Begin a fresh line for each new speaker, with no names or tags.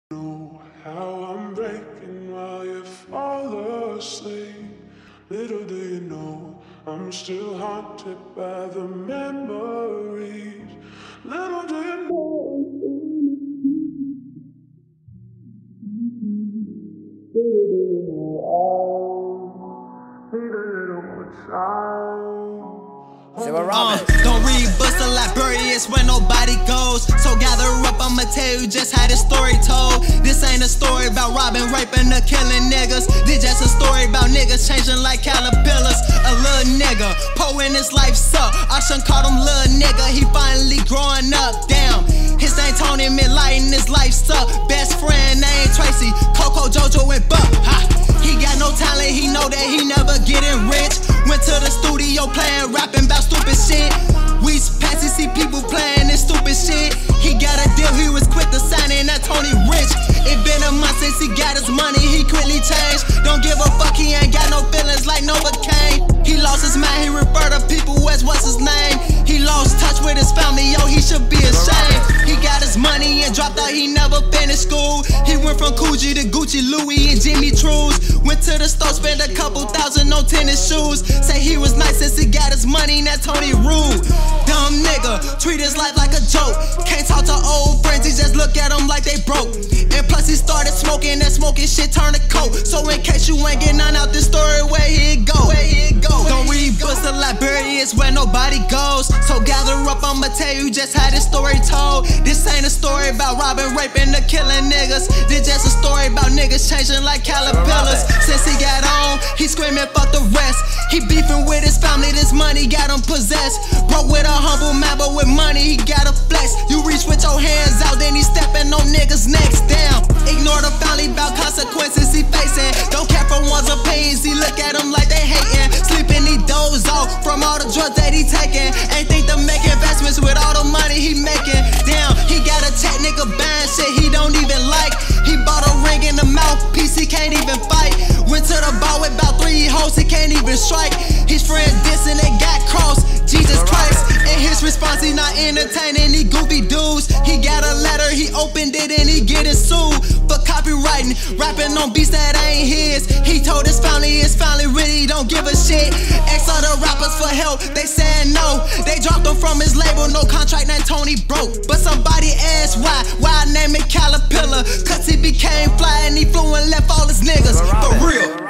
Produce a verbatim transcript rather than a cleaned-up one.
Know how I'm breaking while you fall asleep. Little do you know I'm still haunted by the memories. Little do you know. Little do you know I need a little more time.
Uh, don't read books, the library is where nobody goes. So gather up, I'ma tell you just how this story told. This ain't a story about robbing, raping, or killing niggas. This just a story about niggas changing like caterpillars. A little nigga, Poe in his life suck. I shouldn't call him little nigga, he finally growing up. Damn, his name Tony Midlight and his life suck. Best friend named Tracy, Coco, Jojo, and Buck. Ha. He got no talent, he know that he never getting rich. Went to the studio playing, rapping about stupid shit. We pass to see people playing this stupid shit. He got a deal, he was quick to sign in that Tony Rich. It been a month since he got his money, he quickly changed. Don't give a fuck, he ain't got no feelings like Novocaine. He lost his mind, he referred to people as what's his name. He lost touch with his family, yo, he should be ashamed. He got his money and dropped out, he never finished school. He went from Coogee to Gucci, Louis, and Jimmy Choo's. Went to the store, spent a couple thousand on tennis shoes. Say he was nice since he got his money, and that Tony rude. Dumb nigga, treat his life like a joke. Can't talk to old friends, he just look at them like they broke. And plus he started smoking, that smoking shit turned to coke. So in case you ain't getting none out this story, where he go? Where he go? Don't read books, the library is where nobody goes. So gather up, I'ma tell you just how this story told. This ain't a story about robbing, raping, or killing niggas. This just a story about niggas changing like caterpillars. Since he got on, he screaming fuck the rest. He beefing with his family, this money got him possessed. Broke with a humble man, but with money he got a flex. You reach with your hands out, then he stepping on niggas' necks down. Ignore the family about consequences he facing. Don't care for one's opinions, he look at them like they hating. Sleeping, he doze off from all the drugs that he taking. Ain't think to make investments with all the money he making. Damn, he got a tech nigga buying shit he don't even like. He bought a ring in the mouthpiece, he can't even fight. Went to the bar with about three hoes, he can't even strike. His friends dissing, they got crossed, Jesus Christ. In his response, he not entertaining these goofy dudes. He got a letter, he opened it and he getting sued for copywriting, rapping on beats that ain't his. He told his family, his family really don't give a shit. Asked other rappers for help, they said no. They dropped him from his label, no contract, now Tony broke. But somebody asked why, why I name it Caterpillar? Cause he became fly and he flew and left all his niggas, for real.